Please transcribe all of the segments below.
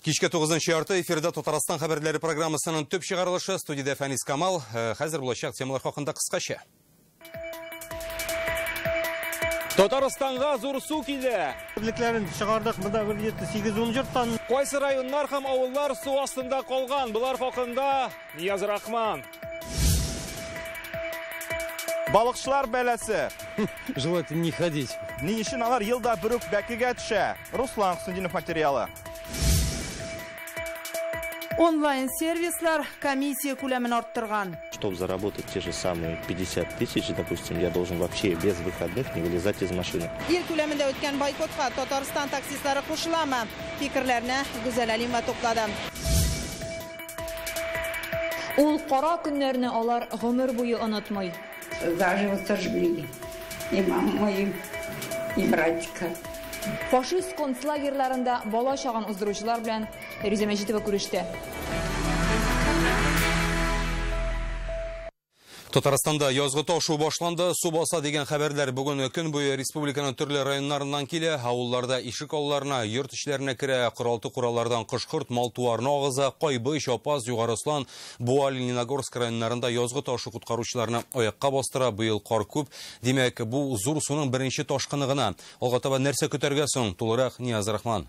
Кичке 9-нчы ярты эфирда Татарстан хәбәрләре программасының төп чыгарылышы студияда Фәнис Камал. Хәзер булачак темалар хакында кыскача. Татарстанга зур су килде. Төблекләрен чыгардык, монда 7-8 жұрттан. Кайсы районнар һәм авыллар су астында калган? Булар хакында Нияз Рахман. Балыкчылар бәләсе. Желательно не ходить. Ни өчен алар елда бер үк бәкегә төшә? Руслан Хусейнов материалы. Онлайн-сервислар комиссия күләмен арттырган. Чтобы заработать те же самые 50 тысяч, допустим, я должен вообще без выходных не вылезать из машины. Ил күләмендә үткән бойкотка Татарстан таксистлары кушыламы? Фикерләрне Гүзәл Алимова туплады. Ул кара көннәрне алар гомер буе онытмый. Заживо сожгли и маму, и братика. Фашист концлагерларында бала чаган уздыручылар белән Реза Мәҗитова күреште. Татарстанда язгы ташу башланды. Су баса дигән хәбәрләр бүген көн буе республиканың төрле районнарыннан килә. Авылларда ишек ауларына, йорт эчләренә керә, коралты кураллардан кышкырт, мал-туарны агыза, Кайбый, Чапаз, Югарыслан, Буа, Лениногорск районнарында язгы ташу куткаручыларны аякка бастыра. Быел кар күп. Димәк, бу зур суның беренче ташкыны гына. Алга таба нәрсә көтәргә соң? Тулырак Нияз Рахман.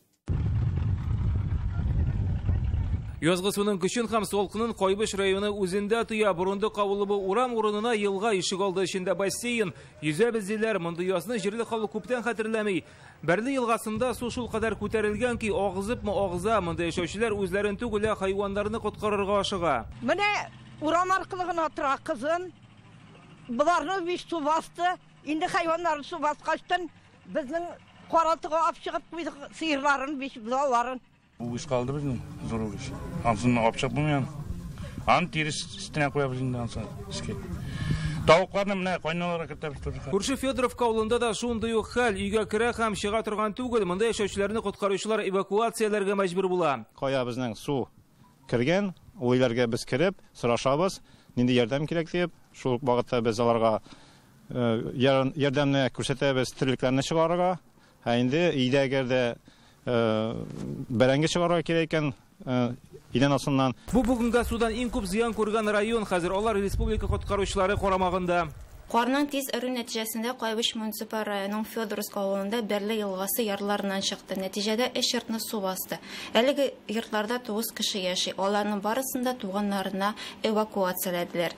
Язгы суның көчен һәм солкынын Кайбыш районы үзендә туя. Бурунды кавылыбы урам урынына елга ишек алды эчендә бассейн. Йөзәбез диләр, монда язны җирле халык күптән хәтерләми. Бәрле елгасында су шул кадәр күтәрелгән ки, агызыпмы агыза, монда яшәүчеләр үзләрен түгел, хайваннарны коткарырга ашыга. Менә урам аркылы гына тора кызын. Буларны биш су басты. Инде хайваннарны су баскачтан безнең каралтыга алып чыгып куйдык сыерларын, биш булаларын. Bu iş kaldı bizim zor iş. Hamsını yapacak bu yani. An tiris üstüne koyabiliriz ansa. Tavuklarını mı ne kaynalara getirdik. Күрше Федоровка авылында да шундый ук хәл. Өйгә керә һәм чыга торган түгел. Монда яшәүчеләрне коткаручылар эвакуацияләргә мәҗбүр була. Кая безнең су кергән, уйларга без кирип, сорашабыз, нинди ярдәм кирәк дип, шул вакытта без аларга ярдәмне күрсәтәбез, тирлекләрне чыгарырга. Инде өйдәгә бәрәңге чыгарга кирәк икән, идән астыннан. Бу бүгенгә судан иң күп зыян күргән район. Хәзер алар республика коткаручылары карамагында. Карның тиз өрү нәтиҗәсендә Кайбыш муниципаль районының Федоровск авылында Бәрле елгасы ярларыннан чыкты. Нәтиҗәдә 3 йортны су басты. Әлеге йортларда 9 кеше яши. Аларның барысында туганнарына эвакуацияләделәр.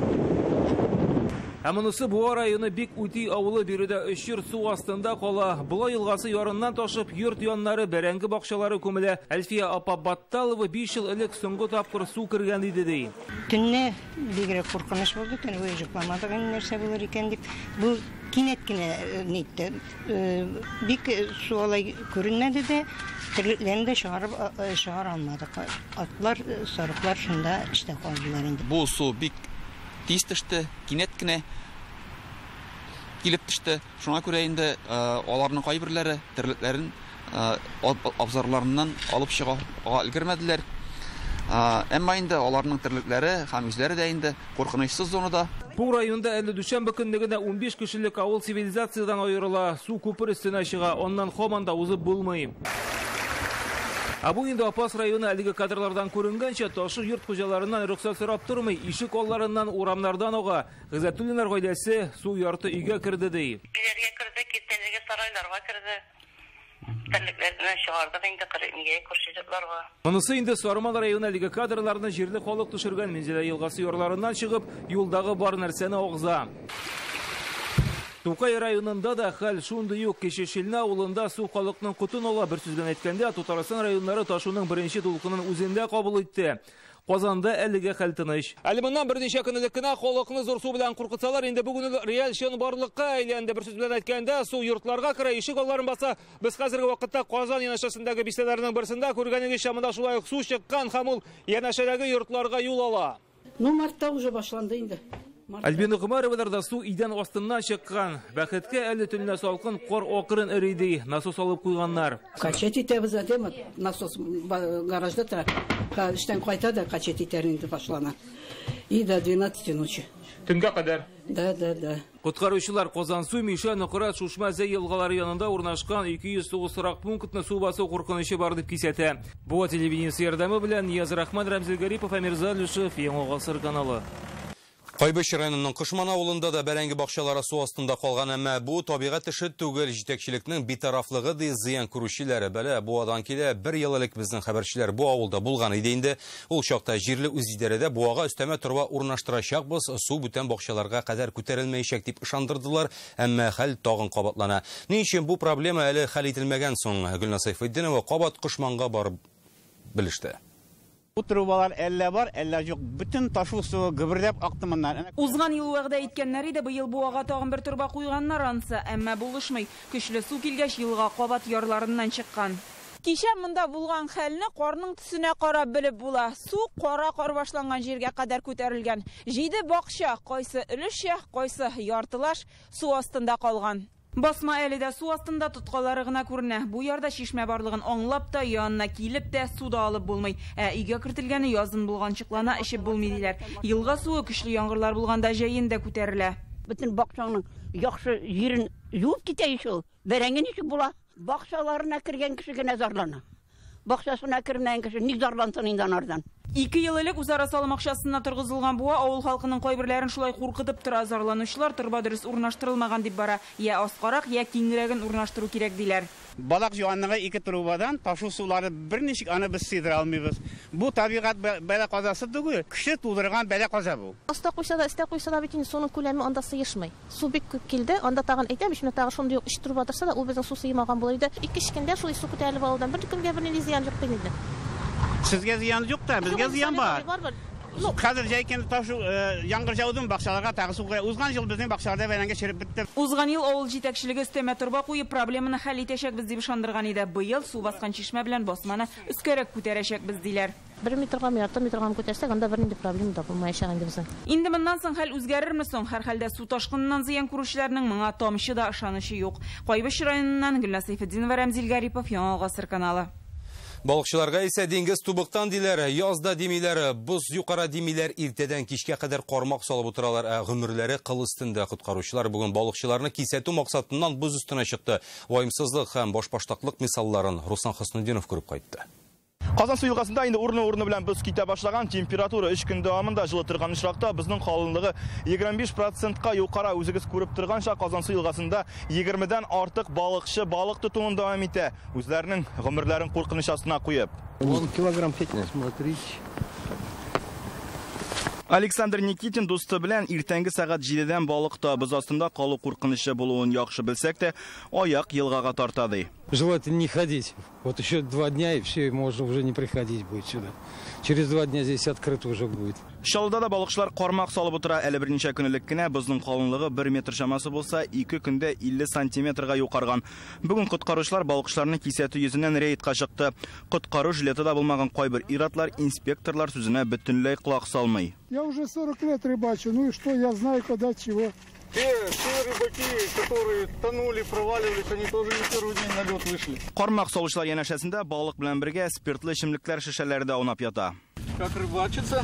Монысы Буа районы бик үти авылы биредә 3 йорт су астында кала. Була елгасы ярыннан ташып, йорт яннары, бәрәңге бакчалары күмелә. Әлфия апа Батталова 5 ел элек соңгы тапкыр су кергән иде ди. Төнне бигрәк куркыныч булды, төн буе җыкламадык, нәрсә булыр икән дип. Бу кинәт кенә нитте. Бик су алай күренмәде дә, тирлекләрне чыгара алмадык. Атлар, сарыклар шунда эштә калдылар инде. Бу су бик тиз төште, кинәт кенә килеп төште. Шуңа күрә инде аларның кайберләре тирлекләрен абзарларыннан алып чыга өлгермәделәр. Әмма инде аларның тирлекләре һәм үзләре дә инде куркынычсыз зонада. Бу районда әле дүшәмбе көннегенә 15 кешелек авыл цивилизациядан аерыла. Су күпер өстенә чыга, оннан һаман да узып булмый. Бу инде Апас районы әлеге кадрлардан күренгәнчә ташы йорт хуҗаларыннан рөхсәт сорап тормый, ишек алларыннан, урамнардан ага. Гызатуллинар гаиләсе су ярты өйгә керде ди. Өйләргә керде, киттәнергә сарайларга керде. Тәллекләрне чыгардык инде кырыгыгә күрсәтүләргә. Монысы инде Сарман районы әлеге кадрларны җирле халык төшергән Минзәлә елгасы ярларыннан чыгып, юлдагы бар нәрсәне агыза. Тукай районында да хәл шундый ук. Кечешилне авылында су халыкның кутын ала. Бер сүз белән әйткәндә, Татарстан районнары ташуның беренче дулкынын үзендә кабул итте. Казанда әлегә хәл тыныч. Әле моннан берничә көн элек кенә халыкны зур су белән куркытсалар, инде бүген реаль чын барлыкка әйләнде. Бер сүз белән әйткәндә, су йортларга керә, ишек алларын баса. Без хәзерге вакытта Казан янәшәсендәге бистәләрнең берсендә күргәнегезчә монда шулай ук су чыккан һәм ул янәшәдәге йортларга юл ала. Мартта уже башланды инде. Альбина Кумароваларда су идән астыннан чыккан. Бәхеткә әле төнлә салкын кар акырын эриди. Насос алып куйганнар. Качет итәбез әдәм, насос гаражда тора. Эштән кайта да качет итәр инде башлана. И до 12 ночи. Төнгә кадәр. Да. Коткаручылар Казансу, Миша, Нокырат, Шушма, Зәй елгалары янында урнашкан 209 сорак пунктны су басу куркынычы бар дип кисәтә. Бу телевидениесе ярдәме белән Нияз Рахман, Рамзил Гарипов, Амирза Люшев, Яңа Гасыр каналы. Кайбыш районының Кышман авылында да бәрәңге бакчалары су астында калган, әмма бу табигать эше түгел, җитәкчелекнең битарафлыгы ди зыян күрүчеләре. Бәлә бу адан килә, бер ел элек безнең хәбәрчеләр бу авылда булган иде инде. Ул чакта җирле үзидарәдә буага өстәмә торба урнаштырачакбыз, су бүтән бакчаларга кадәр күтәрелмәячәк дип ышандырдылар, әмма хәл тагын кабатлана. Ни өчен бу проблема әле хәл ителмәгән соң, Гөлнас Сайфетдинова кабат Кышманга барып белеште. Бу трубалар әллә бар, әллә юк. Бүтән ташу суы гөберләп акты моннан. Узган ел вәгъдә иткәннәр иде, быел буага тагын бер турба куйганнар ансы, әмма булышмый. Көчле су килгәч, елга кабат ярларыннан чыккан. Кичә монда булган хәлне карның төсенә карап белеп була. Су кара кар башланган җиргә кадәр күтәрелгән. 7 бакча, кайсы өлешчә, кайсы яртылаш су астында калган. Басма әле дә су астында тоткалары гына күренә. Бу ярда чишмә барлыгын аңлап та, янына килеп тә суда алып булмый. Өйгә кертелгәне язын булганчыклана эчеп булмый диләр. Елга суы көчле яңгырлар булганда җәендә күтәрелә. Бүтән бакчаның яхшы җирен юып китә ишул. Бәрәңге ничек була? Бакчаларына кергән кеше генә зарлана. Бакчасына кермәгән кеше ник зарлансын инде анардан? 2 ел элек үзара салым акчасына торгызылган буа авыл халкының кайберләрен шулай куркытып тора. Зарланучылар торба дөрес урнаштырылмаган дип бара. Я аскарак, я киңрәген урнаштыру кирәк диләр. Балак җанлыгы 2 трубадан ташу сулары берничек аны без сыйдыра алмыйбыз. Бу табигать бәла казасы түгел, кеше тудырган бәла каза бу. Аста куйса да, истә куйса да бит инде суның күләме анда сыешмый. Су бик күп килде, анда тагын әйтәм, менә тагын шундый 3 труба торса да, ул безнең су сыймаган булыр иде. 2 кичкәндә шул су күтәрелеп алудан бер кемгә берни зыян юк инде. Сезгә зыян юк та, безгә зыян бар. Хәзер җәйкен ташу яңгыр жаудын бакчаларга тагы суга узган ел безнең бакчаларда бәрәңге чиреп бетте. Узган ел авыл җитәкчелеге өстәмә торба куеп проблеманы хәл итәчәкбез дип ышандырган иде. Быел су баскан чишмә белән басманы өскәрәк күтәрәчәкбез диләр. 1 метрга, ярты метрга күтәрсәк, анда бернинди проблема да булмаячак инде безнең. Инде моннан соң хәл үзгәрерме соң? Һәр хәлдә су ташкыныннан зыян күрүчеләрнең моңа тамчы да ышанычы юк. Кайбыш районыннан Гөлнас Сайфетдинова, Рамзил Гарипов, Яңа Гасыр каналы. Балыкчыларга исә диңгез тубыктан диләр, язда димиләр, боз юкара димиләр, иртәдән кичкә кадәр кармак салып утыралар, гомерләре кыл өстендә. Коткаручылар бүген балыкчыларны кисәтү максатыннан боз өстенә чыкты. Ваемсызлык һәм башпаштаклык мисалларын Руслан Хөснетдинов күреп кайтты. Казан су елгасында инде урны белән без китә башлаган, температура 3 көн дәвамында җылы торган очракта безнең калынлыгы 25%-ка юкара, үзегез күреп торганча Казан су елгасында 20дән артык балыкчы балык тотуын дәвам итә, үзләренең гомерләрен куркыныч астына куеп. Вон килограмм фетня, смотрите. Александр Никитин дусты белән иртәнге сәгать 7дән балыкта без астында калу куркынычы булуын яхшы белсәк тә, аяк елгага тарта ди. Желательно не ходить. Вот еще 2 дня и все, можно уже не приходить будет сюда. Через 2 дня здесь открыто уже будет. Шалда да балыкчылар кармак салып утыра, әле берничә көнлек кенә безнең калынлыгы 1 метр шамасы булса, 2 көндә 50 сантиметрга юкарган. Бүген коткаручылар балыкчыларны кисәтү йөзеннән рейдка чыкты. Коткару жилетыда булмаган кайбер иратлар, инспекторлар сүзенә бөтенләй кулак салмый. Я уже 40 лет рыбачу, ну и что, я знаю, когда чего. Те рыбаки, которые тонули, проваливались, они тоже не первый день на лед вышли. Кармак салучылар янәшәсендә балык белән бергә спиртлы эчемлекләр шешәләре дә аунап ята. Как рыбачиться?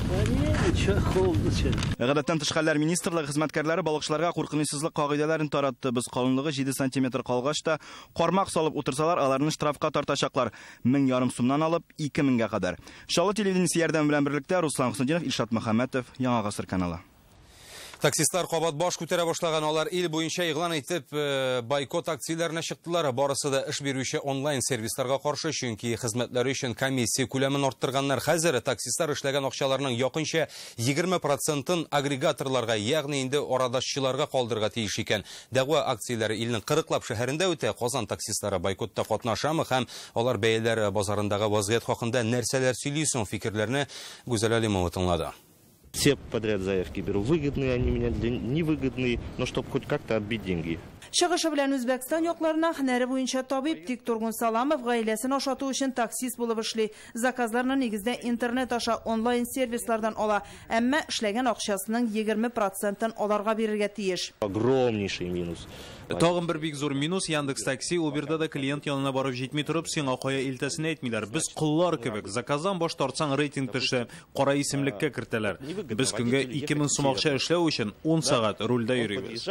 Гадәттән тыш хәлләр министрлыгы хезмәткәрләре балыкчыларга куркынычсызлык кагыйдәләрен таратты. Без калынлыгы 7 см калгач та кармак салып утырсалар, аларны штрафка тартачаклар. 1500 сумнан алып 2000-гә кадәр. Шалы телевидениесе ярдәм белән берлектә Руслан Хөснетдинов, Илшат Мөхәммәтов, Яңа Гасыр каналы. Таксистлар кабат баш күтәрә башлаган, алар ил буенча игълан итеп бойкот акцияләренә чыктылар. Барысы да эш бирүче онлайн сервисларга каршы, чөнки хезмәтләре өчен комиссия күләмен арттырганнар. Хәзер таксистлар эшләгән акчаларның якынча 20%-ын агрегаторларга, ягъни инде арадашчыларга калдырырга тиеш икән. Дәгъва акцияләре илнең 40лап шәһәрендә үтә. Казан таксистлары бойкотта катнашамы һәм алар бәяләр базарындагы вазгыять хакында нәрсәләр сөйли соң, фикерләрне Гүзәл Алимова тыңлады. Все подряд заявки беру. Выгодные они меня, невыгодные, но чтобы хоть как-то отбить деньги. Чыгышы белән Үзбәкстан якларына һөнәре буенча табиб Тиктургун Саламов гаиләсен ашату өчен таксист булып эшли. Заказларны нигездә интернет аша онлайн сервислардан ала, әмма эшләгән акчасының 20%-ын аларга бирергә тиеш. Огромнейший минус. Тагын бер бик зур минус Яндекс Такси, ул бердә дә клиент янына барып җитми торып, сиңа кая илтәсен әйтмиләр. Без куллар кебек, заказдан баш тартсаң рейтинг төшә, кара исемлеккә кертәләр. Без көнгә 2000 сум акча эшләү өчен 10 сәгать рульдә йөрибез.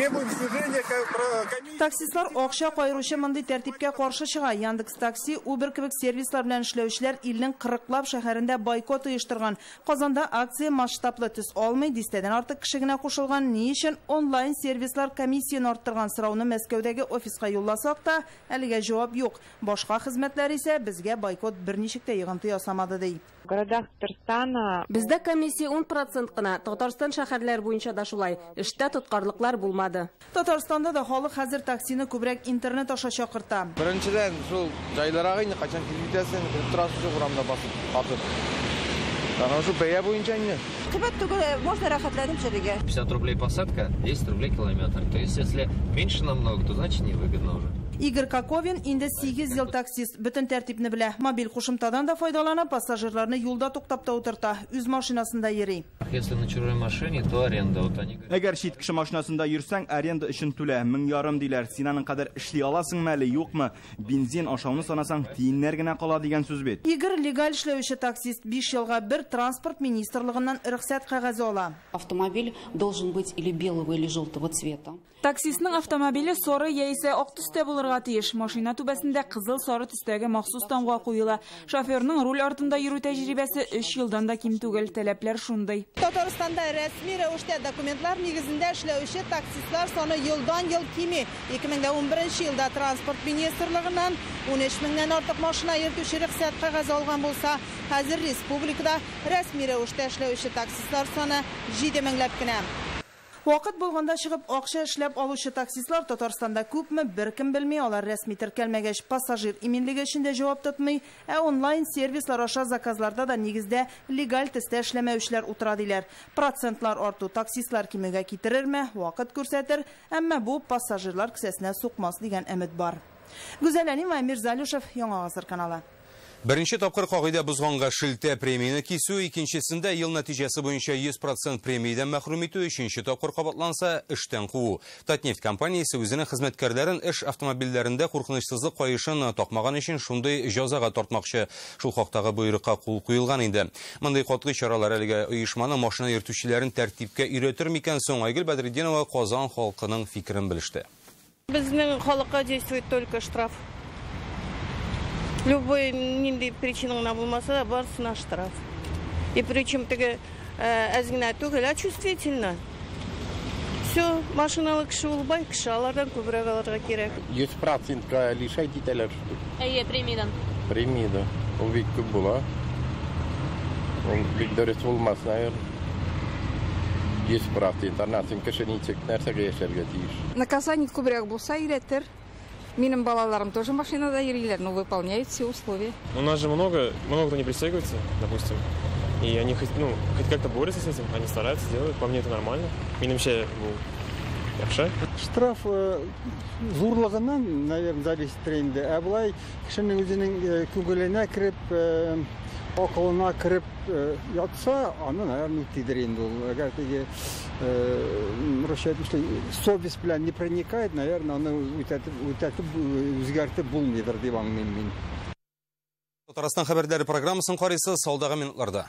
Таксистлар акча кайручы мондый тәртипкә каршы чыга. Яндекс Такси, Uber кебек сервислар белән эшләүчеләр илнең 40лап шәһәрендә бойкот оештырган. Казанда акция масштаблы төс алмый, дистәдән артык кеше генә кушылган. Ни өчен онлайн сервислар комиссияны арттырган сорауны Мәскәүдәге офиска юлласак та, әлегә җавап юк. Башка хезмәтләр исә безгә бойкот берничек тә йогынты ясамады ди. Бездә комиссия 10% кына, Татарстан шәһәрләр буенча да шулай. Эштә тоткарлыклар булмады. Татарстанда да халык хәзер таксины күбрәк интернет аша чакырта. Беренчедән, шул җайларга инде качан килеп җитәсен, торасы шул урамда басып катып. Ана шул бәя буенча инде. Кыйбат түгел, можно рәхәтләнеп җиргә. 50 рублей посадка, 10 рублей километр. То есть, если меньше намного, то значит невыгодно уже. Игорь Коковин инде 8 ел таксист, бөтен тәртипне белә. Мобиль кушымтадан да файдалана, пассажирларны юлда туктап та утырта, үз машинасында йөри. Если на чужой машине, то аренда. Вот они говорят. Әгәр чит кеше машинасында йөрсәң, аренда өчен түлә. 1000 диләр. Син аның кадәр эшли аласыңмы әле, юкмы? Бензин ашауны санасаң, тиеннәр генә кала дигән сүз бит. Игорь легаль эшләүче таксист 5 елга бер транспорт министрлыгыннан рөхсәт кәгазе ала. Автомобиль должен быть или белого, или желтого цвета. Таксистның автомобиле сары яисә ак төстә булырга тиеш. Машина түбәсендә кызыл сары төстәге махсус тамга куела. Шоферның руль артында йөрү тәҗрибәсе 3 елдан да ким түгел, таләпләр шундый. Татарстанда рәсми рәвештә документлар нигезендә эшләүче таксистлар саны елдан-ел кими. 2011 елда транспорт министрлыгыннан 13 меңнән артык машина йөртүче рөхсәт кәгазе алган булса, хәзер республикада рәсми рәвештә эшләүче таксистлар саны 7 меңләп кенә. Вакыт булганда чыгып акча эшләп алучы таксистлар Татарстанда күпме, беркем белми, алар рәсми теркәлмәгәч пассажир иминлеге өчен дә җавап тотмый, онлайн сервислар аша заказларда да нигездә легаль төстә эшләмәүчеләр утыра диләр. Процентлар арту таксистлар кимегә китерерме, вакыт күрсәтер, әмма бу пассажирлар кесәсенә сукмас дигән өмет бар. Гүзәл Әним, Мирзалюшев, Яңа Гасыр каналы. Беренче тапкыр кагыйдә бозганга шелтә премияны кисү, икенчесендә ел нәтиҗәсе буенча 100% премиядан мәхрүм итү, өченче тапкыр кабатланса эштән куу. Татнефть компаниясе үзенең хезмәткәрләрен эш автомобильләрендә куркынычсызлык каешын такмаган өчен шундый җәзага тартмакчы. Шул хактагы буйрыкка кул куелган инде. Мондый катгый чаралар әлегә оешманың машина йөртүчеләрен тәртипкә өйрәтер микән соң? Айгөл Бәдретдинова Казан халкының фикерен белеште. Безнең халыкка действует только штраф. Любой нинди причина булмаса, барсына штраф. И причем теге әзгенә түгел, а чувствительно. Все, машиналы кеше улбай, кеше алардан күбрәк алырга кирәк. 100%-ка лишай дитәләр. Әйе, премиядан. Премияда. Ул бик күп була. Ул бик дөрес булмас, наер. 100%. Аннан кеше ничек нәрсәгә яшәргә тиеш. Наказание күбрәк булса, өйрәтер. Минем балаларым тоже машинада йөриләр, но выполняют все условия. У нас же много кто не пристегивается, допустим, и они хоть как-то борются с этим, они стараются, делают. По мне это нормально. Минемчә бу яхшы. Штраф зурлыгыннан, наверное, зависит инде. Ә булай кешенең үзенең күңеленә кирип, акылына кирип ятса, аны, наверное, үтидер инде ул. Әгәр теге совесть белән не проникает, наверное, аны үтәтеп үзгәртеп булмыйдыр дип аңлыйм мин. Татарстан хәбәрләре программасын карыйсыз алдагы минутларда.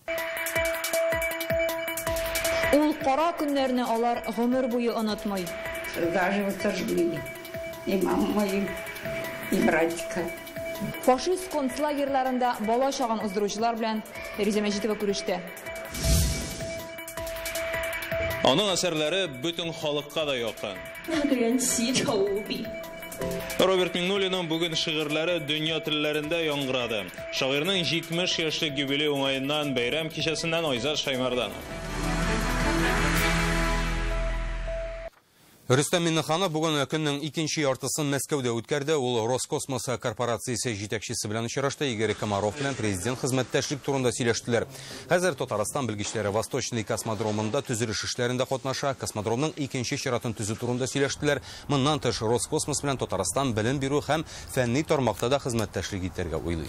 Ул кара көннәрне алар гомер буе онытмый. Даже вот сожгли. И маму мою, и братика. Фашист концлагерларында бала чаган уздыручылар белән Реза Мәҗитова күреште. Аның әсәрләре бөтен халыкка да якын. Роберт Миңнуллинның бүген шигырьләре дөнья телләрендә яңгырады. Шагыйрьнең 70 яшьлек юбилей уңаеннан бәйрәм кичәсеннән Айзат Шаймардан. Рөстәм Миннеханов бүген көннең икенче яртысын Мәскәүдә үткәрде. Ул Роскосмос корпорациясе җитәкчесе белән очрашты. Игорь Комаров белән президент хезмәттәшлек турында сөйләштеләр. Хәзер Татарстан белгечләре Восточный космодромында төзелеш эшләрендә катнаша. Космодромның икенче чиратын төзү турында сөйләштеләр. Моннан тыш Роскосмос белән Татарстан белем бирү һәм фәнни тармакта да хезмәттәшлек итәргә уйлый.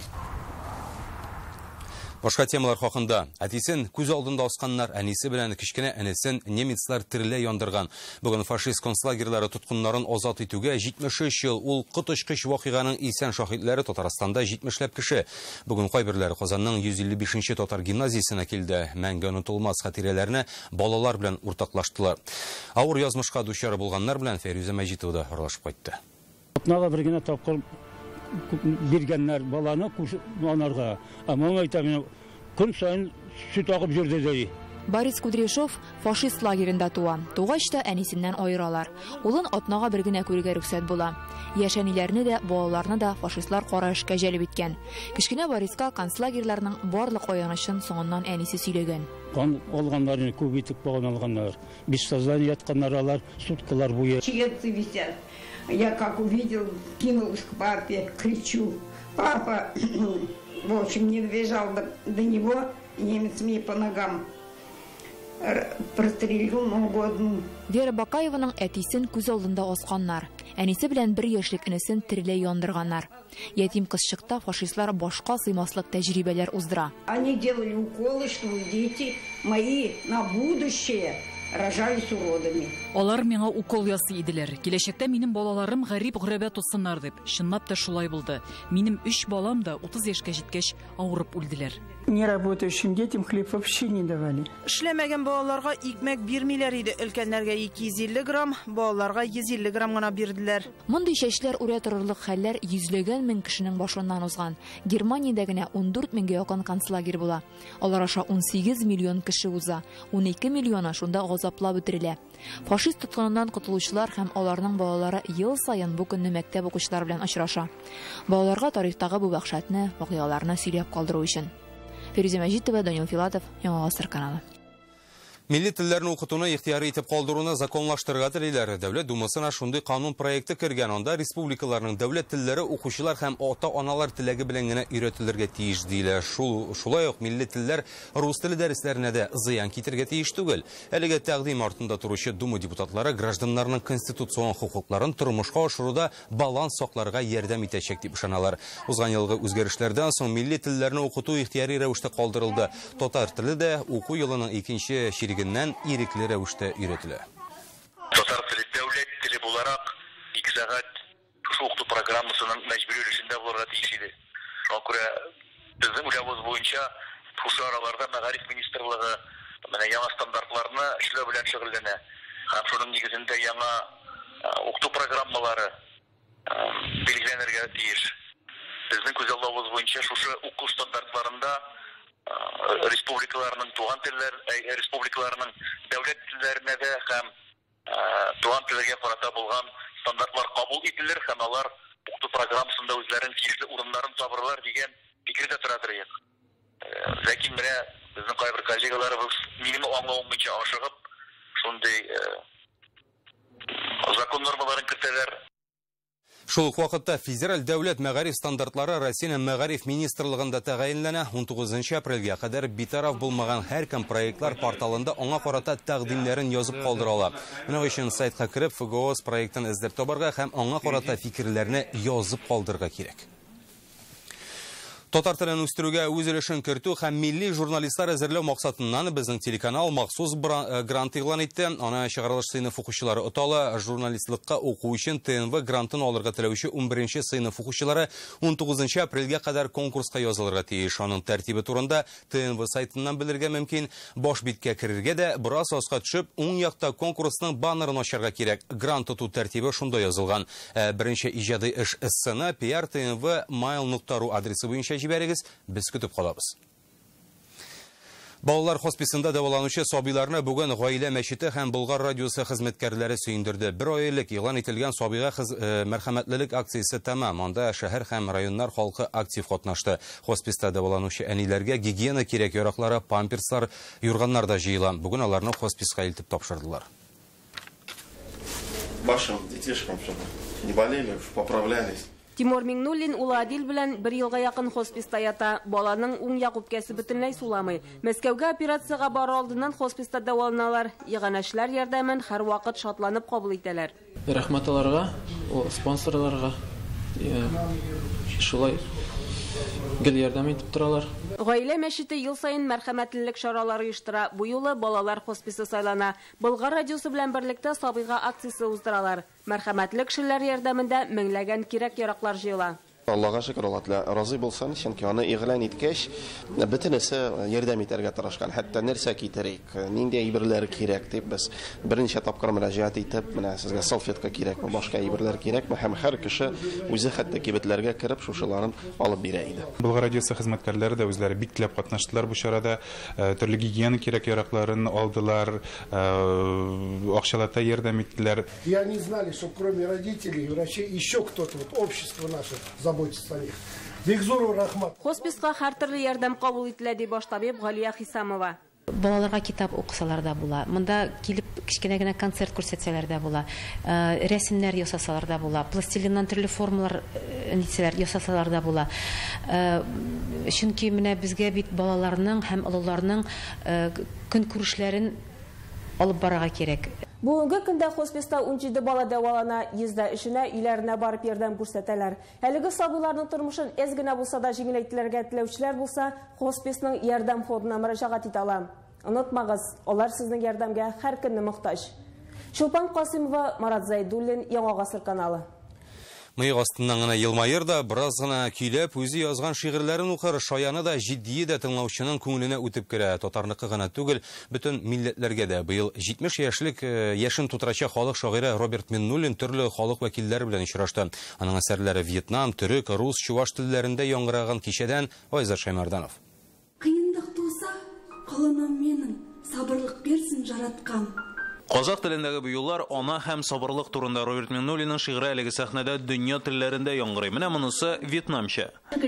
Башка темалар хакында. Әтисен күз алдында асканнар, әнисе белән кичкенә энесен немецлар терелә яндырган. Бүген фашист концлагерлары тоткыннарын азат итүгә 73 ел. Ул коточкыч вакыйганың исән шаһидләре Татарстанда 70ләп кеше. Бүген кайберләре Казанның 155-нче татар гимназиясенә килде. Мәңге онытылмас хатирәләрне балалар белән уртаклаштылар. Авыр язмышка дучар булганнар белән Фәрүзә Мәҗитова да аралашып кайтты. Атнага бер генә тапкыр биргәннәр баланы анарга. Моңа әйтәм, көн сайын сөт агып йөрде ди. Борис Кудряшов фашист лагерында туа. Тугач та әнисеннән аералар. Улын атнага бер генә күрергә рөхсәт була. Яшәниләрне дә, балаларны да фашистлар кара эшкә җәлеп иткән. Кичкенә Бориска концлагерларның барлык аянычын соңыннан әнисе сөйләгән. Кан алганнарны күп итеп баган алганнар. Без сознание ятканнар алар суткалар буе. Чецы висят. Я как увидел, кинулась к папе, кричу: папа! В общем, не добежал до него, немец мне по ногам прострелил ногу одну. Вера Бакаеваның әтисен күз алдында асканнар. Әнисе белән 1 яшьлек энесен терелә яндырганнар. Ятим кызчыкта фашистлар башка сыймаслык тәҗрибәләр уздыра. Они делали уколы, чтобы дети мои на будущее рожались уродами. Алар миңа укол ясый иделәр. Киләчәктә минем балаларым гарип гөрәбә тусыннар дип. Чынлап та шулай булды. Минем 3 балам да 30 яшькә җиткәч авырып үлделәр. Неработающим детям хлеб вообще не давали. Эшләмәгән балаларга икмәк бирмиләр иде. Өлкәннәргә 250 грамм, балаларга 150 грамм гына бирделәр. Мондый чәчләр үрә торырлык хәлләр йөзләгән мең кешенең башыннан узган. Германиядә генә 14 меңгә якын концлагер була. Алар аша 18 миллион кеше уза. 12 миллиона шунда газаплап үтерелә. Фашист тоткыныннан котылучылар һәм аларның балалары ел саен бу көнне мәктәп укучылары белән очраша. Балаларга тарихтагы бу вахшатны, вакыйгаларны сөйләп калдыру өчен. Фәрүзә Мәҗитова, Данил Филатов, Яңа Гасыр каналы. Милли телләрне укытуны ихтияри итеп калдыруны законлаштырырга телиләр. Дәүләт думасына шундый канун проекты кергән. Анда республикаларның дәүләт телләре укучылар һәм ата-аналар теләге белән генә өйрәтелергә тиеш диләр. Шулай ук милли телләр рус теле дәресләренә дә зыян китергә тиеш түгел. Әлегә тәкъдим артында торучы дума депутатлары гражданнарның конституцион хукукларын тормышка ашыруда баланс сакларга ярдәм итәчәк дип ышаналар. Узган елгы үзгәрешләрдән соң милли телләрне укыту ихтияри рәвештә калдырылды. Татар теле дә уку елының икенче геннән ирекле рәвештә өйрәтелә. Татар теле дәүләт теле буларак 2 сәгать укыту программасының мәҗбүри өлешендә булырга тиеш иде. Шуңа күрә безнең уйлавыбыз буенча шушы араларда Мәгариф министрлыгы менә яңа стандартларны эшләү белән шөгыльләнә. Һәм шуның нигезендә яңа укыту программалары билгеләнергә тиеш. Безнең күзаллавыбыз буенча шушы укыту стандартларында республикаларның туган телләр, республикаларның дәүләт телләренә дә һәм туган телгә карата булган стандартлар кабул ителер һәм алар укыту программасында үзләренең тиешле урыннарын табырлар дигән фикердә торадыр. Ләкин менә безнең кайбер коллегаларыбыз минем аңлавым буенча ашыгып, шундый закон нормаларын кертәләр. Шул ук вакытта федераль дәүләт мәгариф стандартлары Россия мәгариф министрлыгында тәгаенләнә. 19 апрельгә кадәр битараф булмаган һәркем проектлар порталында аңа карата тәкъдимнәрен язып калдыралар. Моның өчен сайтка кирип ФГОС проектын эзләп табарга һәм аңа карата фикерләрне язып калдырырга кирәк. Татар телен үстерүгә үз өлешен кертү һәм милли журналистлар әзерләү максатыннан безнең телеканал махсус грант игълан итте. Аны чыгарылыш сыйныф укучылары отала. Журналистлыкка уку өчен ТНВ грантын алырга теләүче 11-нче сыйныф укучылары 19 апрельгә кадәр конкурска язылырга тиеш. Аның тәртибе турында ТНВ сайтыннан белергә мөмкин. Баш биткә керергә дә бераз аска төшеп, уң якта конкурсның баннерын ачарга кирәк. Грант тоту тәртибе шунда язылган. Беренче иҗади эш сцена PR.tv.mail.ru адресы буенча җибәрегез, без көтеп калабыз. Балалар хосписында дәваланучы сабыйларны бүген гаилә мәчете һәм Болгар радиосы хезмәткәрләре сөендерде. 1 айлык игълан ителгән сабыйга мәрхәмәтлелек акциясе тәмам. Анда шәһәр һәм районнар халкы актив катнашты. Хосписта дәваланучы әниләргә гигиена кирәк яраклары, памперслар, юрганнар да җыела. Бүген аларны хосписка илтеп тапшырдылар. вашим детишкам, чтобы не болели, поправлялись. Тимур Миңнуллин улы Адил белән бер елга якын хосписта ята. Баланың уң як үпкәсе бөтенләй суламый. Мәскәүгә операциягә бара алдыннан хосписта дәваланалар. Иганәчләр ярдәмен һәр вакыт шатланып кабул итәләр. Рәхмәт аларга, спонсорларга шулай гел ярдәм итеп торалар. Гаилә мәчете ел сайын мәрхәмәтлелек чаралары оештыра. Бу юлы балалар хосписы сайлана. Болгар радиосы белән берлектә Сабыйга акциясе уздыралар. Мәрхәмәтле кешеләр ярдәмендә меңләгән кирәк-яраклар җыела. Аллаға шөкер, Алла разый булсын, чөнки аны игълан иткәч, бөтенесе ярдәм итәргә тырышкан. Хәтта нәрсә китерик, нинди әйберләр кирәк дип без беренче тапкыр мөрәҗәгать итеп, менә сезгә салфетка кирәкме, башка әйберләр кирәкме, һәм һәр кеше үзе хәтта кибетләргә кереп шушыларын алып бирә иде. Болгар радиосы хезмәткәрләре дә үзләре бик теләп катнаштылар бу чарада. Төрле гигиена кирәк-яракларын алдылар, акчалата ярдәм иттеләр. И они знали, что кроме родителей и врачей еще кто-то, общество наше заботится о них. Бигзуру рахмат. Хосписка һәр төрле ярдәм кабул ителә ди баш табиб Галия Хисамова. Балаларга китап укысалар да була. Монда килеп кичкенә генә концерт күрсәтсәләр дә була. Рәсемнәр ясасалар да була. Пластилиннан төрле формалар ясасалар да була. Чөнки менә безгә бит балаларның һәм олыларның көн күрешләрен алып барырга кирәк. Бүгенге көндә хосписта 17 бала дәвалана, 100 эшенә өйләренә барып ярдәм күрсәтәләр. Әлеге сабыйларның тормышын әз генә булса да җиңеләйтергә теләүчеләр булса, хосписның ярдәм фондына мөрәҗәгать итә ала. Онытмагыз, алар сезнең ярдәмгә һәр көнне мохтаҗ. Шулпан Касымова, Марат Зайдуллин, Яңа гасыр каналы. Мыек астыннан гына елмайыр да, біраз гына көйләп, үзе язган шигырьләрен укыр, шаяны да җитди дә тыңлаучының күңеленә үтеп керә. Татарныкы гына түгел, бөтен милләтләргә дә. Быел 70 яшьлек яшен тутырачак халык шагыйре Роберт Миннуллин төрле халык вәкилләре белән очрашты. Аның әсәрләре Вьетнам, төрек, рус, чуваш телләрендә яңгыраган кичәдән Айза Шаймарданов. Кыйындык туса, кылынам менің, сабырлык берсин жараткан. Казак телендәге буюлар ана һәм сабырлык турында Роберт Миннуллинның шигыре әлеге сәхнәдә дөнья телләрендә яңгырый. Менә монысы вьетнамча.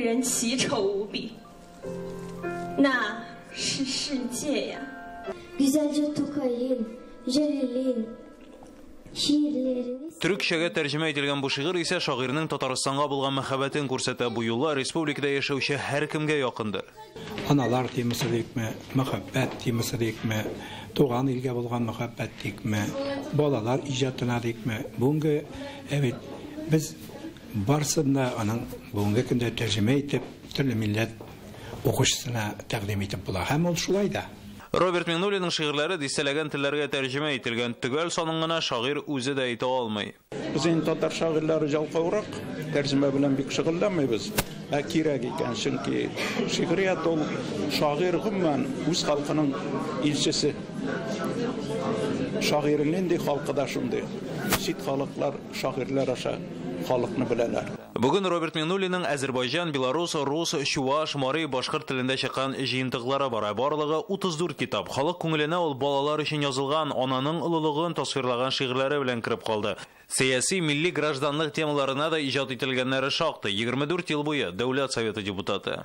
Төрекчәгә тәрҗемә ителгән бу шигырь исә шагыйрьнең Татарстанга булган мәхәббәтен күрсәтә. Бу юлла республикада яшәүче һәр кемгә якындыр. Аналар темасы дикме, мәхәббәт темасы дикме, туган илгә булган мәхәббәт дикме, балалар иҗатына дикме. Бүгенге без барсында аның бүгенге көндә тәрҗемә итеп, төрле милләт укучысына тәкъдим итеп була. Һәм ул шулай да. Роберт Миннуллинның шигырьләре дистәләгән телләргә тәрҗемә ителгән. Төгәл санын гына шагыйрь үзе дә әйтә алмый. Без инде татар шагыйрьләре җалкаурак, тәрҗемә белән бик шөгыльләнмәйбез. Кирәк икән, чөнки шигърият ул шагыйрь гомумән үз халкының илчесе. Шагыйрьнең ди халкы да шундый. Чит халыклар шагыйрьләр аша халыкны беләләр. Бүген Роберт Миннуллинның Азербайҗан, Белорус, рус, чуваш, мари, башкорт телендә чыккан җыентыклары бара. Барлыгы 34 китап. Халык күңеленә ул балалар өчен язылган, ананың улылыгын тасвирлаган шигырьләре белән кирип калды. Сәяси, милли гражданлык темаларына да иҗат ителгәннәре шактый. 24 ел буе Дәүләт Советы депутаты.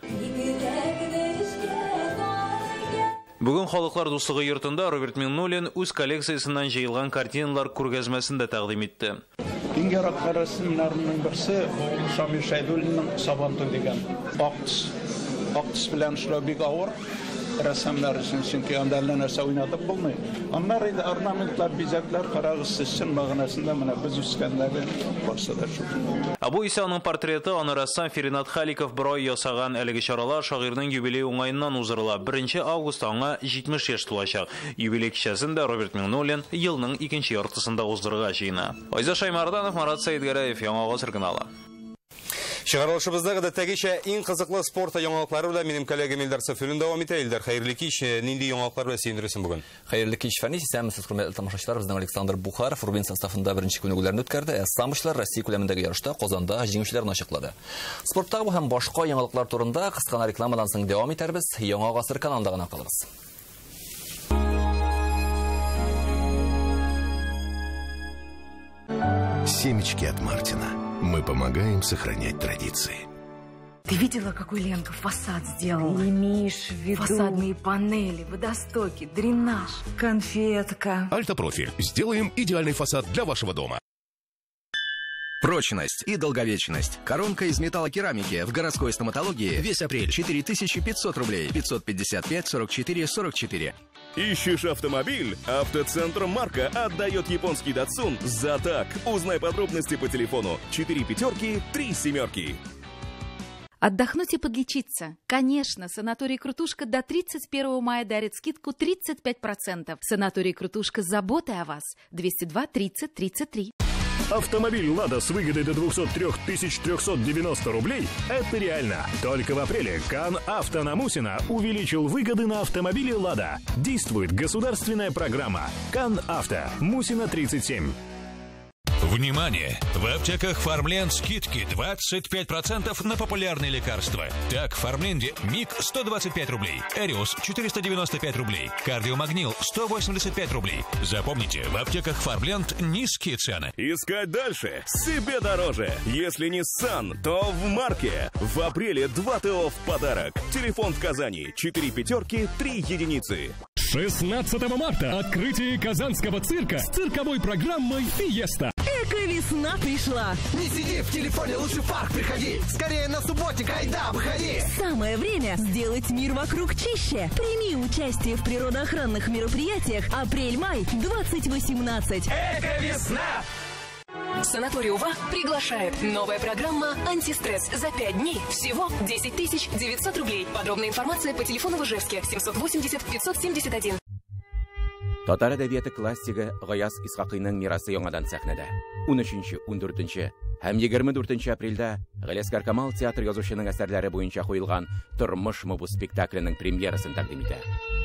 Бүген халыклар дуслыгы йортында Роберт Миннуллин үз коллекциясеннан җыелган картиналар күргәзмәсен дә тәкъдим итте. Иң яраткан рәсемнәрнең берсе Шамил Шәйдуллинның Сабантуй дигән. Актис белән эшләү бик авыр. Рәсемнәр өчен, чөнки анда әллә нәрсә уйнатып булмый. Аннары инде орнаментлар, бизәкләр карагыз, чын мәгънәсендә менә без үскәндәге барсы да шу. Бу исә аның портреты, аны рәссам Фиринат Халиков бер ай ясаган. Әлеге чаралар шагыйрьнең юбилей уңаеннан уздырыла. 1 августта аңа 70 яшь тулачак. Юбилей кичәсендә Роберт Миннуллин елның 2нче яртысында уздырырга җыена. Айза Шаймарданов, Марат Сәйдгәрәев, Яңа гасыр каналы. Чыгарылышыбызда тәгечә иң кызыклы спорт яңалыклары белән минем коллегам Илдар Сафиуллин дәвам итә. Илдар, хәерле кич. Нинди яңалыклар белән сөендерәсең бүген? Хәерле кич, Фәнис. Исәнмесез, хөрмәтле тамашачылар. Безнең Александр Бухаров Рубин составында беренче күнегүләрне үткәрде. Самбочлар Россия күләмендәге ярышта Казанда җиңүчеләрне ачыклады. Спорттагы һәм башка яңалыклар турында кыскана рекламадан соң дәвам итәрбез. Яңа гасыр каналында гына калабыз. Семечки от Мартина. Мы помогаем сохранять традиции. Ты видела, какой Ленка фасад сделала? Имеешь в виду? Фасадные панели, водостоки, дренаж, конфетка. Альтопрофиль. Сделаем идеальный фасад для вашего дома. Прочность и долговечность. Коронка из металлокерамики в городской стоматологии весь апрель 4500 рублей. 555 44 44. Ищешь автомобиль? Автоцентр Марка отдает японский Datsun за так. Узнай подробности по телефону 4 5 3 7. Отдохнуть и подлечиться. Конечно, санаторий «Крутушка» до 31 мая дарит скидку 35%. Санаторий «Крутушка» с заботой о вас. 202 30 33. Автомобиль «Лада» с выгодой до 203 390 рублей – это реально. Только в апреле КАН «Авто» на Мусина увеличил выгоды на автомобили «Лада». Действует государственная программа КАН «Авто». Мусина 37. Внимание! В аптеках Фармленд скидки 25% на популярные лекарства. Так, в Фармленде МИГ 125 рублей, Эриус 495 рублей, Кардиомагнил 185 рублей. Запомните, в аптеках Фармленд низкие цены. Искать дальше? Себе дороже. Если не Nissan, то в Марке. В апреле 2 ТО в подарок. Телефон в Казани 4 5 3 единицы. 16 марта открытие Казанского цирка с цирковой программой «Фиеста». Эко-весна пришла. Не сиди в телефоне, лучше в парк приходи. Скорее на субботник, айда, выходи. Самое время сделать мир вокруг чище. Прими участие в природоохранных мероприятиях «Апрель-май 2018». Эко-весна! Санаторий УВА приглашает. Новая программа «Антистресс». За 5 дней всего 10 900 рублей. Подробная информация по телефону в Ижевске 780 571. Татар әдәбияты классигы Гаяз Исхакыйның мирасы яңадан сәхнәдә. 13-14 һәм 24 апрельдә Галиәскәр Камал театр язучының әсәрләре буенча куелган «Тормышмы бу» спектакленең премьерасын тәкъдим итә.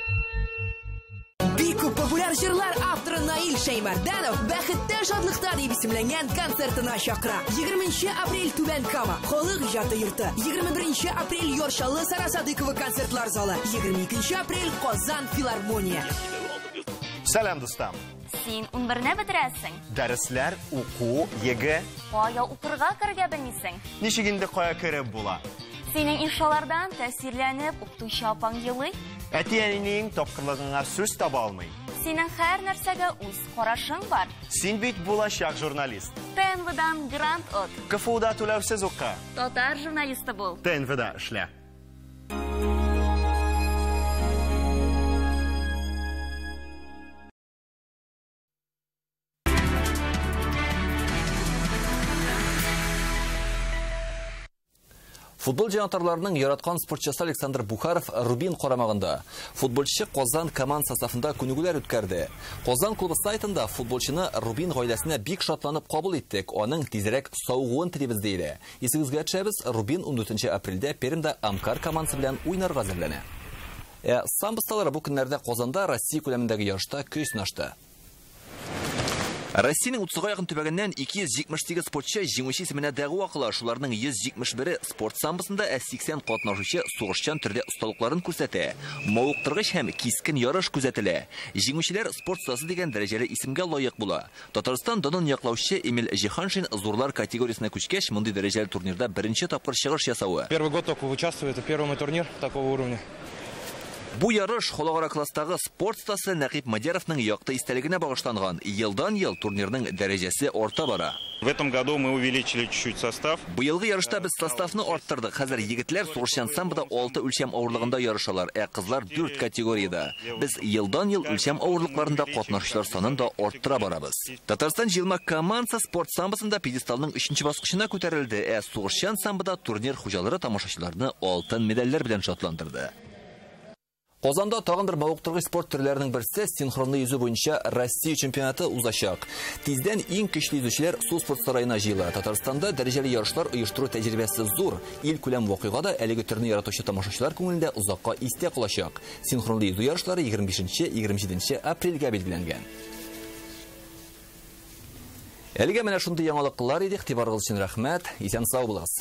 Бик күп популяр җырлар авторы Наил Шәймәрдәнов бәхеттә шатлыкта дип исемләнгән концертына чакыра. 20 апрель Түбән Кама халык иҗаты йорты, 21 апрель Йоршалы Сара Садыкова концертлар залы, 22 апрель Казан филармония. Сәлам, дустам. Син 11-не бетерәсең? Дәресләр, уку, еге. Кая укырга кергә белмисең? Ничек инде кая кереп була? Синең иншалардан тәэсирләнеп укытучы апаң елый? Әти-әнинең тапкырлыгыңа сүз таба алмый. Синең һәр нәрсәгә үз карашың бар. Син бит булачак журналист. ТНВ-дан грант от. КФУда түләүсез ука. Татар журналисты бул. ТНВ-да эшлә. Футбол җанатарларының яраткан спортчысы Александр Бухаров Рубин карамагында. Футболчы Казан команд составында күнегүләр үткәрде. Казан клубы сайтында футболчыны Рубин гаиләсенә бик шатланып кабул иттек. Аның тизрәк саугуын телибез диде. Исегезгә төшәбез, Рубин 14 апрельдә Пермдә Амкар командасы белән уйнарга әзерләнә. Самбысталары бу көннәрдә Казанда Россия күләмендәге ярышта көй сынашты. Россиянең 30-га якын төбәгеннән 278 спортчы җиңүче исеменә дәгъва кыла. Шуларның 171-е спорт самбысында, 80 катнашучы сугышчан төрдә осталыкларын күрсәтә. Мавыктыргыч һәм кискен ярыш күзәтелә. Җиңүчеләр спорт стасы дигән дәрәҗәле исемгә лаек була. Татарстан данын яклаучы Эмиль Җиһаншин зурлар категориясенә күчкәч, мондый дәрәҗәле турнирда беренче тапкыр чыгыш ясавы. Первый год только участвую, это первый мой турнир такого уровня. Бу ярыш халыкара класстагы спорт стасы Нәкиб Мадяровның якты истәлегенә багышланган. Елдан-ел турнирның дәрәҗәсе арта бара. В этом году мы увеличили чуть-чуть состав. Быелгы ярышта без составны арттырдык. Хәзер егетләр сугышчан самбода 6 үлчәм авырлыгында ярышалар, кызлар 4 категорияда. Без елдан-ел үлчәм авырлыкларында катнашучылар санын да арттыра барабыз. Татарстан җыелма командасы спорт самбосында пьедесталның 3нче баскычына күтәрелде. Сугышчан самбода турнир хуҗалары тамашачыларны алтын медальләр белән шатландырды. Казанда тагын бер мавыктыргыч спорт төрләренең берсе синхронлы йөзү буенча Россия чемпионаты узачак. Тиздән иң көчле йөзүчеләр су спорт сараена җыела. Татарстанда дәрәҗәле ярышлар оештыру тәҗрибәсе зур. Ил күләм вакыйгада әлеге төрне яратучы тамашачылар күңелендә узакка истә калачак. Синхронлы йөзү ярышлары 25-27 апрельгә билгеләнгән. Әлегә менә шундый яңалыклар иде. Игътибарыгыз өчен рәхмәт. Исән сау булыгыз.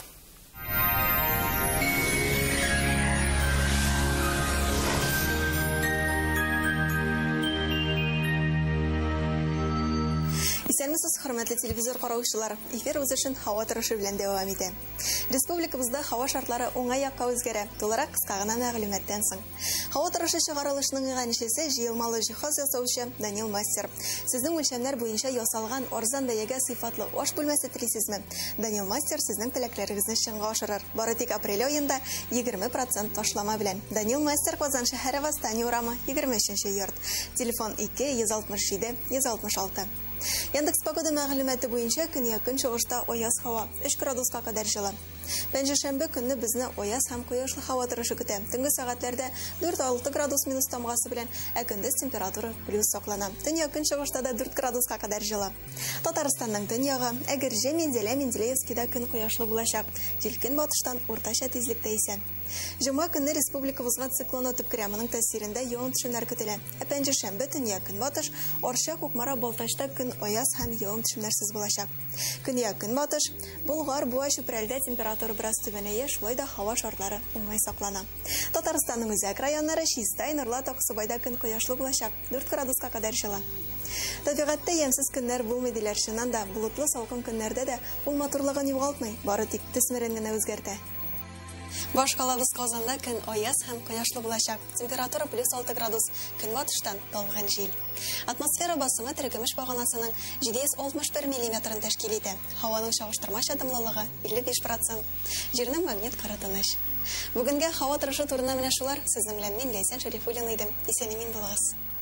Исәнмесез, хөрмәтле телевизор караучылар. Эфир үз өчен һава торышы белән дәвам итә. Республикабызда һава шартлары уңай якка үзгәрә. Тулырак кыска гына мәгълүматтан соң. Һава торышы чыгарылышының иганчесе җыелмалы җиһаз ясаучы Данил Мастер. Сезнең үлчәмнәр буенча ясалган арзан бәягә сыйфатлы аш бүлмәсе телисезме? Данил Мастер сезнең теләкләрегезне чынга ашырыр. Бары тик апрель аенда 20% ташлама белән. Данил Мастер Казан шәһәре Восстание урамы 23-нче йорт. Телефон 2-167-166. Яндекс погода мәгълүматы буенча көньяк чыгышта аяз һава 3 градуска кадәр җыла. Пәнҗешәмбе көнне безне аяз һәм кояшлы һава торышы көтә. Төнге сәгатьләрдә 4-6 градус минус тамгасы белән, ә көндез температура плюс саклана. Төньяк чыгышта да 4 градуска кадәр җыла. Татарстанның төньягы Әгерҗе, Менделе-Менделеевскида көн кояшлы булачак. Җилкен батыштан уртача тизлектә исә. Җомга көнне республикабызга циклон үтеп керә. Моның тәэсирендә явым-төшемнәр көтелә. Ә пәнҗешәмбе төньяк көнбатыш, Арча, Кукмара, Балтачта көн аяз һәм явым-төшемнәрсез булачак. Көньяк көнбатыш, Болгар, Буа, Чүпрәлдә температура бераз түбәнәя, шулай да һава шартлары уңай саклана. Татарстанның үзәк районнары Чистай, Норлат, Аксубайда көн кояшлы булачак, 4 градуска кадәр җыла. Табигатьтә ямьсез көннәр булмый диләр, чыннан да болытлы салкын көннәрдә дә ул матурлыгын югалтмый, бары тик төсмерен генә үзгәртә. Башкалабыз Казанда көн аяз һәм кояшлы булачак. Температура плюс 6 градус, көнбатыштан талган җил. Атмосфера басымы теркемеш баганасының 761 мм тәшкил итә. Һаваның чагыштырмача дымлылыгы 55%. Җирнең магнит кыры тыныч. Бүгенгә һава торышы турында менә шулар. Сезнең белән мин Ләйсән Шәрифуллина идем. Исән-имин булыгыз.